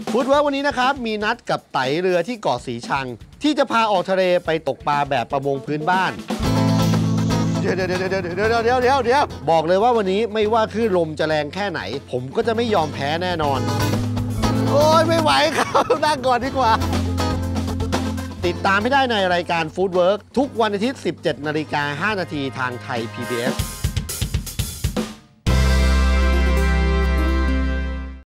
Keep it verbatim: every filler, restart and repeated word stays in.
พูดว่าวันนี้นะครับมีนัดกับไตเรือที่เกาะสีชังที่จะพาออกทะเลไปตกปลาแบบประมงพื้นบ้านเดี๋ยวเดี๋ยวเดี๋ยวเดี๋ยวเดี๋ยวเดี๋ยวเดี๋ยวเดี๋ยวบอกเลยว่าวันนี้ไม่ว่าคลื่นลมจะแรงแค่ไหนผมก็จะไม่ยอมแพ้แน่นอนโอ้ยไม่ไหวครับนั่งก่อนดีกว่าติดตามให้ได้ในรายการ Food Work ทุกวันอาทิตย์ สิบเจ็ดนาฬิกาห้านาทีทางไทย พี บี เอส